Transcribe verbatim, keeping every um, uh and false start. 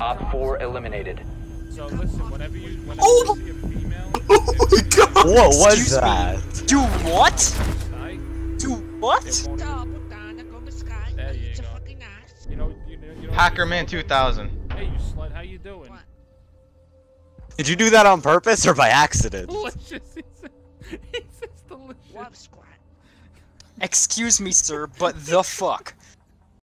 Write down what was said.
Op four eliminated. So listen, whenever you, whenever Oh! you see a female, Oh my god! What was Excuse me. that? Do what? right? Do what? It won't- There you go. You know, you know, you know. Hackerman two thousand. Hey, you slut, how you doing? Did you do that on purpose or by accident? Delicious. He says, he says delicious. Excuse me, sir, but the fuck?